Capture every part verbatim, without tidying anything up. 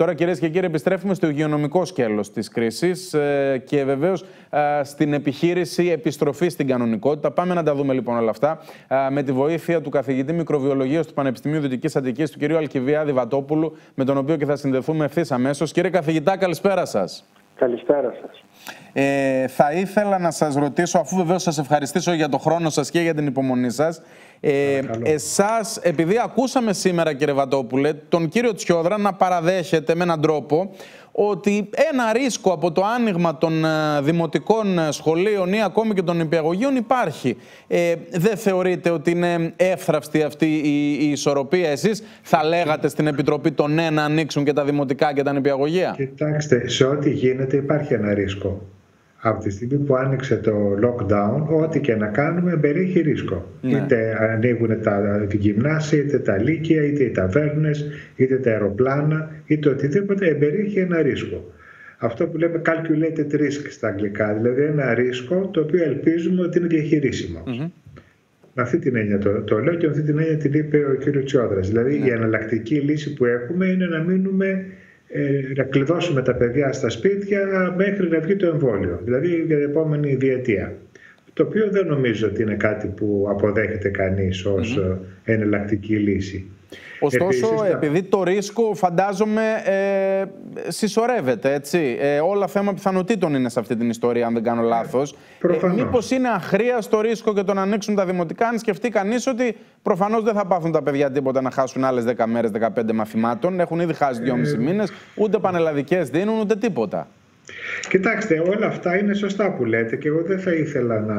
Τώρα, κυρίες και κύριοι, επιστρέφουμε στο υγειονομικό σκέλος της κρίσης ε, και βεβαίως ε, στην επιχείρηση επιστροφή στην κανονικότητα. Πάμε να τα δούμε λοιπόν όλα αυτά ε, με τη βοήθεια του καθηγητή μικροβιολογίας του Πανεπιστημίου Δυτικής Αττικής, του κ. Αλκιβιάδη Βατόπουλου, με τον οποίο και θα συνδεθούμε ευθύς αμέσως. Κύριε καθηγητά, καλησπέρα σας. Καλησπέρα σας. Ε, θα ήθελα να σας ρωτήσω, αφού βεβαίως σας ευχαριστήσω για το χρόνο σας και για την υπομονή σας, ε, εσάς, επειδή ακούσαμε σήμερα, κύριε Βατόπουλε, τον κύριο Τσιόδρα να παραδέχεται με έναν τρόπο ότι ένα ρίσκο από το άνοιγμα των δημοτικών σχολείων ή ακόμη και των νηπιαγωγείων υπάρχει. Ε, δεν θεωρείτε ότι είναι εύθραυστη αυτή η, η ισορροπία? Εσείς θα λέγατε στην Επιτροπή το ναι να ανοίξουν και τα δημοτικά και τα νηπιαγωγεία? Κοιτάξτε, σε ό,τι γίνεται υπάρχει ένα ρίσκο. Από τη στιγμή που άνοιξε το lockdown, ό,τι και να κάνουμε περιέχει ρίσκο. Ναι. Είτε ανοίγουν τα γυμνάσια, είτε τα λύκεια, είτε οι ταβέρνες, είτε τα αεροπλάνα, είτε οτιδήποτε, περιέχει ένα ρίσκο. Αυτό που λέμε calculated risk στα αγγλικά, δηλαδή ένα ρίσκο το οποίο ελπίζουμε ότι είναι διαχειρίσιμο. Mm-hmm. Με αυτή την έννοια το, το λέω και με αυτή την έννοια την είπε ο κ. Τσιόδρας. Δηλαδή ναι. η εναλλακτική λύση που έχουμε είναι να μείνουμε Ε, να κλειδώσουμε τα παιδιά στα σπίτια μέχρι να βγει το εμβόλιο, δηλαδή για την επόμενη διετία. Το οποίο δεν νομίζω ότι είναι κάτι που αποδέχεται κανείς ως mm-hmm. εναλλακτική λύση. Ωστόσο, Επίσης, επειδή το ρίσκο φαντάζομαι ε, συσσωρεύεται, έτσι. Ε, όλα θέμα πιθανότητων είναι σε αυτή την ιστορία, αν δεν κάνω λάθος. Ε, μήπως είναι αχρίαστο ρίσκο και το να ανοίξουν τα δημοτικά, αν σκεφτεί κανείς ότι προφανώς δεν θα πάθουν τα παιδιά τίποτα να χάσουν άλλες δέκα μέρες, δεκαπέντε μαθημάτων. Έχουν ήδη χάσει δυόμισι μήνες, ούτε πανελλαδικές δίνουν, ούτε τίποτα. Κοιτάξτε, όλα αυτά είναι σωστά που λέτε και εγώ δεν θα ήθελα να...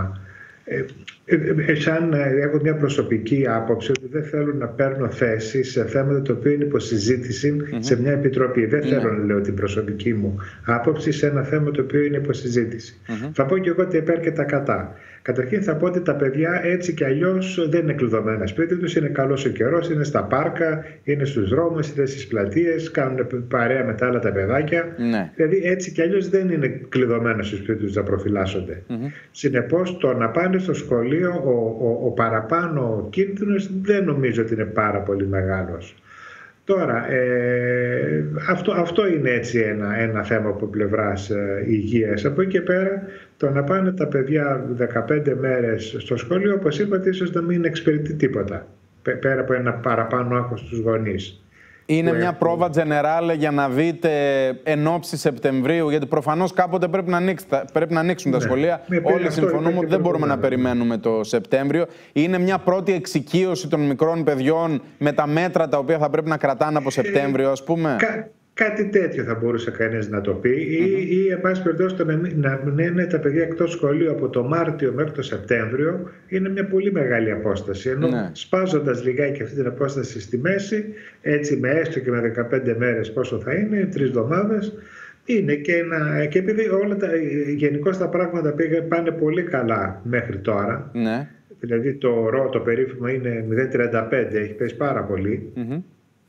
Ε, ε, σαν έχω μια προσωπική άποψη ότι δεν θέλω να παίρνω θέση σε θέματα το οποίο είναι υποσυζήτηση mm-hmm. σε μια επιτροπή. Δεν mm-hmm. θέλω να λέω την προσωπική μου άποψη σε ένα θέμα το οποίο είναι υποσυζήτηση. Mm-hmm. Θα πω και εγώ ότι υπέρ και τα κατά. Καταρχήν θα πω ότι τα παιδιά έτσι κι αλλιώς δεν είναι κλειδωμένα σπίτι τους, είναι καλός ο καιρός, είναι στα πάρκα, είναι στους δρόμους, είναι στις πλατείες, κάνουν παρέα με τα άλλα τα παιδάκια. Ναι. Δηλαδή έτσι κι αλλιώς δεν είναι κλειδωμένα στο σπίτι τους να προφυλάσσονται. Mm-hmm. Συνεπώς το να πάνε στο σχολείο, ο, ο, ο παραπάνω κίνδυνος δεν νομίζω ότι είναι πάρα πολύ μεγάλος. Τώρα, ε, αυτό, αυτό είναι έτσι ένα, ένα θέμα από πλευράς ε, υγείας. Από εκεί και πέρα, το να πάνε τα παιδιά δεκαπέντε μέρες στο σχολείο, όπως είπατε, ίσως να μην εξυπηρετεί τίποτα, πέρα από ένα παραπάνω άγχος στους γονείς. Είναι μια πρόβα τζενεράλε για να δείτε εν ώψη Σεπτεμβρίου, γιατί προφανώς κάποτε πρέπει να, ανοίξει, πρέπει να ανοίξουν ναι. τα σχολεία. Με Όλοι συμφωνούμε ότι δεν μπορούμε να περιμένουμε το Σεπτέμβριο. Είναι μια πρώτη εξοικείωση των μικρών παιδιών με τα μέτρα τα οποία θα πρέπει να κρατάνε από Σεπτέμβριο, ας πούμε. Κα... Κάτι τέτοιο θα μπορούσε κανείς να το πει mm-hmm. ή, ή εν πάση περιπτώσει, να, να είναι τα παιδιά εκτός σχολείου από το Μάρτιο μέχρι το Σεπτέμβριο είναι μια πολύ μεγάλη απόσταση. Ενώ ναι. σπάζοντας λιγάκι αυτή την απόσταση στη μέση, έτσι με έστω και με δεκαπέντε μέρες πόσο θα είναι, τρεις εβδομάδες, είναι και ένα. Και επειδή όλα τα, γενικώς τα πράγματα πήγαν, πάνε πολύ καλά μέχρι τώρα, ναι. δηλαδή το ρο, το περίφημο είναι μηδέν κόμμα τριάντα πέντε, έχει πέσει πάρα πολύ. Mm-hmm.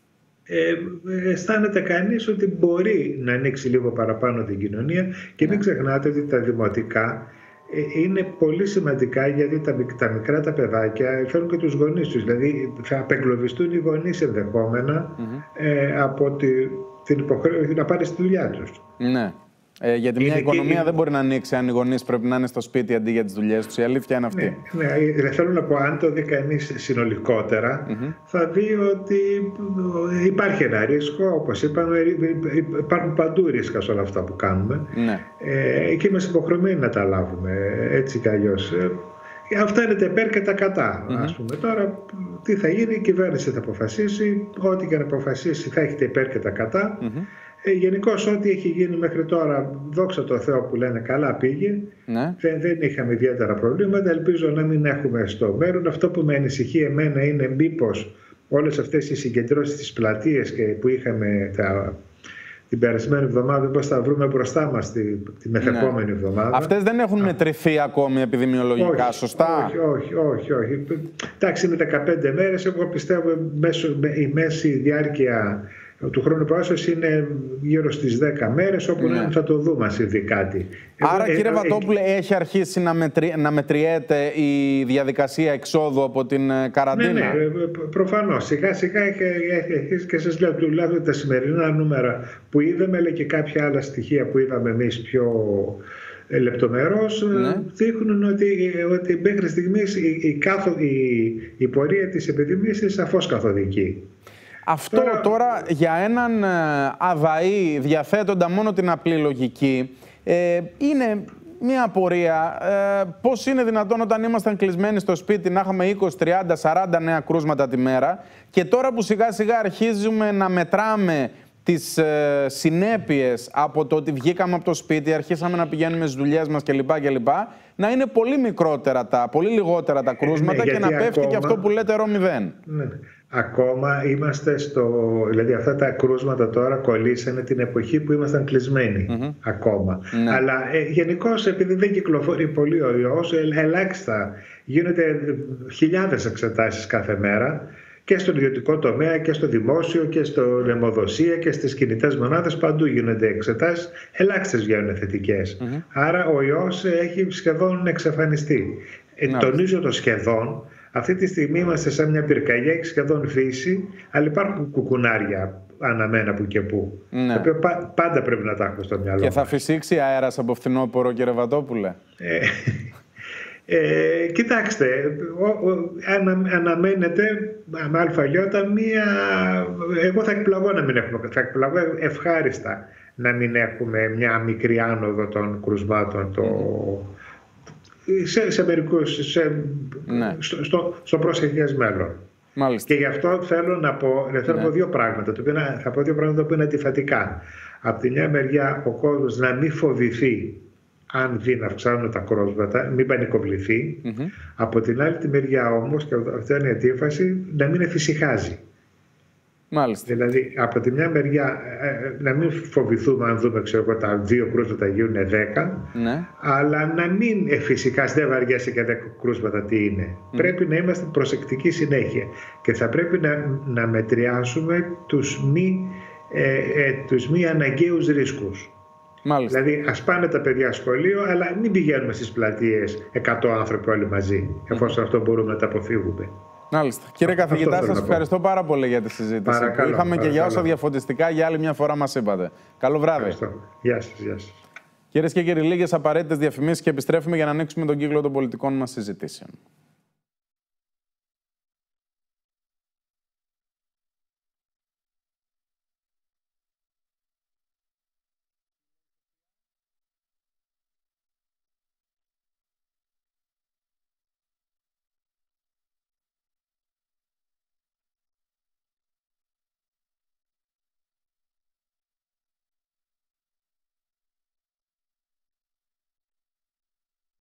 Ε, αισθάνεται κανείς ότι μπορεί να ανοίξει λίγο παραπάνω την κοινωνία και μην ξεχνάτε ότι τα δημοτικά ε, είναι πολύ σημαντικά, γιατί τα, τα μικρά τα παιδάκια φέρνουν και τους γονείς τους, δηλαδή θα απεγκλωβιστούν οι γονείς ενδεχόμενα mm-hmm. ε, από τη, την υποχρέωση να πάρει στη δουλειά τους. Ναι. Ε, γιατί μια είναι οικονομία και... δεν μπορεί να ανοίξει αν οι γονείς πρέπει να είναι στο σπίτι αντί για τις δουλειές τους. Η αλήθεια είναι αυτή. Ναι, ναι, θέλω να πω, αν το δει κανείς συνολικότερα, mm-hmm. θα δει ότι υπάρχει ένα ρίσκο, όπως είπαμε, υπάρχουν παντού ρίσκα σε όλα αυτά που κάνουμε. Ναι. Ε, και είμαστε υποχρεωμένοι να τα λάβουμε έτσι κι αλλιώς. Ε, αυτά είναι τα υπέρ και τα κατά. Mm-hmm. Ας πούμε. Τώρα, τι θα γίνει, η κυβέρνηση θα αποφασίσει, ό,τι και να αποφασίσει θα έχει τα υπέρ και τα κατά. Mm-hmm. Ε, γενικώς ό,τι έχει γίνει μέχρι τώρα, δόξα τω Θεώ που λένε, καλά πήγε. Ναι. Δεν, δεν είχαμε ιδιαίτερα προβλήματα. Ελπίζω να μην έχουμε στο μέλλον. Αυτό που με ανησυχεί εμένα είναι μήπως όλες αυτές οι συγκεντρώσεις στις πλατείες και που είχαμε τα, την περασμένη εβδομάδα, πώς θα βρούμε μπροστά μας τη, τη μεθεπόμενη ναι. εβδομάδα. Αυτές δεν έχουν Α. μετρηθεί ακόμη επιδημιολογικά, όχι, σωστά? Όχι, όχι, όχι, όχι. Εντάξει, είναι δεκαπέντε μέρες. Εγώ πιστεύω μέσω, η μέση διάρκεια του χρόνου πάσος είναι γύρω στις δέκα μέρες, όπου ναι. θα το δούμε αν δει κάτι. Άρα ε, κύριε ε, Βατόπουλε, ε, έχει αρχίσει να, μετρι... να μετριέται η διαδικασία εξόδου από την καραντίνα? Ναι, ναι, προφανώς. Σιγά σιγά έχει και σας λέω, τουλάχιστον τα σημερινά νούμερα που είδαμε, αλλά και κάποια άλλα στοιχεία που είδαμε εμείς πιο λεπτομερώς, ναι. δείχνουν ότι, ότι μέχρι στιγμής η, η, κάθο, η, η πορεία της επιδημίας είναι σαφώς καθοδική. Αυτό τώρα, τώρα για έναν αδαή διαθέτοντα μόνο την απλή λογική ε, είναι μια απορία. Ε, πώς είναι δυνατόν όταν ήμασταν κλεισμένοι στο σπίτι να είχαμε είκοσι, τριάντα, σαράντα νέα κρούσματα τη μέρα, και τώρα που σιγά σιγά αρχίζουμε να μετράμε τις ε, συνέπειες από το ότι βγήκαμε από το σπίτι, αρχίσαμε να πηγαίνουμε στις δουλειές μας κλπ. κλπ, να είναι πολύ μικρότερα τα, πολύ λιγότερα τα κρούσματα, ναι, και να πέφτει ακόμα και αυτό που λέτε ρο μηδέν. Ναι. Ακόμα είμαστε στο... Δηλαδή αυτά τα κρούσματα τώρα κολλήσανε την εποχή που ήμασταν κλεισμένοι. Mm-hmm. Ακόμα. Ναι. Αλλά ε, γενικώς, επειδή δεν κυκλοφορεί πολύ ο ιός, ε, ελάχιστα γίνονται χιλιάδες εξετάσεις κάθε μέρα, και στον ιδιωτικό τομέα και στο δημόσιο και στην αιμοδοσία και στις κινητές μονάδες, παντού γίνονται εξετάσεις, ελάχιστες βγαίνουν θετικές. Mm-hmm. Άρα ο ιός έχει σχεδόν εξαφανιστεί. Ε, τονίζω το σχεδόν. Αυτή τη στιγμή είμαστε σαν μια πυρκαγιά, έχει σχεδόν φύση, αλλά υπάρχουν κουκουνάρια αναμένα που και που. Ναι. Τα οποία πάντα πρέπει να τα έχουμε στο μυαλό. Και θα φυσήξει αέρας από φθινόπωρο, κύριε Βατόπουλε? Ε, ε, κοιτάξτε, ο, ο, ανα, αναμένεται με αλφαγιώτα μία... Εγώ θα εκπλαγώ να μην έχουμε, θα εκπλαγώ ευχάριστα να μην έχουμε μια μικρή άνοδο των κρουσμάτων το... Mm. Σε, σε μερικούς, σε, ναι. στο, στο, στο προσεχές μέλλον. Μάλιστα. Και γι' αυτό θέλω να πω, θέλω ναι. πω δύο πράγματα. Το είναι, θα πω δύο πράγματα που είναι αντιφατικά. Από τη μια μεριά ο κόσμος να μην φοβηθεί αν δει να αυξάνουν τα κρούσματα, μην πανικοβληθεί. Mm-hmm. Από την άλλη τη μεριά όμως, και αυτή είναι η αντίφαση, να μην εφησυχάζει. Μάλιστα. Δηλαδή, από τη μια μεριά να μην φοβηθούμε αν δούμε, ξέρω, τα δύο κρούσματα γίνουν δέκα, ναι. αλλά να μην φυσικά δεν βαριέσαι και δέκα κρούσματα τι είναι. Mm. Πρέπει να είμαστε προσεκτικοί συνέχεια και θα πρέπει να, να μετριάσουμε τους μη, ε, ε, τους μη αναγκαίους ρίσκους. Μάλιστα. Δηλαδή, ας πάνε τα παιδιά σχολείο, αλλά μην πηγαίνουμε στις πλατείες εκατό άνθρωποι όλοι μαζί, εφόσον mm. αυτό μπορούμε να τα αποφύγουμε. Μάλιστα. Κύριε καθηγητά, σας ευχαριστώ πάρα πολύ για τη συζήτηση. Παρακαλώ, που είχαμε παρακαλώ. Και για όσα διαφωτιστικά για άλλη μια φορά μας είπατε. Καλό βράδυ. Ευχαριστώ. Γεια σας, γεια σας. Κυρίες και κύριοι, λίγες απαραίτητες διαφημίσεις και επιστρέφουμε για να ανοίξουμε τον κύκλο των πολιτικών μας συζητήσεων.